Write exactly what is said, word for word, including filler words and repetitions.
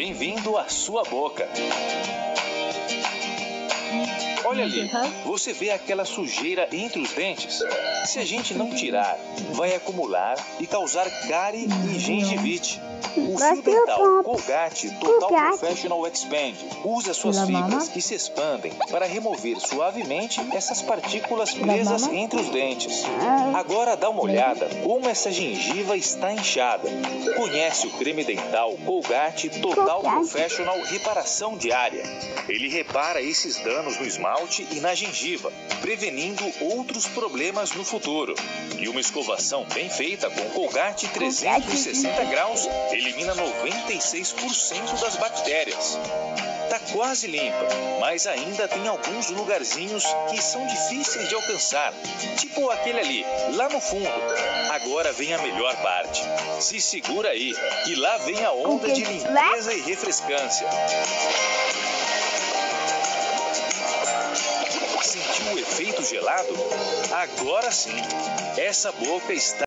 bem-vindo à sua boca. Olha ali, você vê aquela sujeira entre os dentes? Se a gente não tirar, vai acumular e causar cárie e gengivite. O fio dental Colgate Total Professional Expand usa suas fibras que se expandem para remover suavemente essas partículas presas entre os dentes. Agora dá uma olhada como essa gengiva está inchada. Conhece o creme dental Colgate Total Professional Reparação Diária? Ele repara esses danos no esmalte e na gengiva, prevenindo outros problemas no futuro. E uma escovação bem feita com Colgate trezentos e sessenta graus elimina noventa e seis por cento das bactérias. Tá quase limpa, mas ainda tem alguns lugarzinhos que são difíceis de alcançar, tipo aquele ali, lá no fundo. Agora vem a melhor parte. Se segura aí, que lá vem a onda de limpeza e refrescância. Sentiu o efeito gelado? Agora sim, essa boca está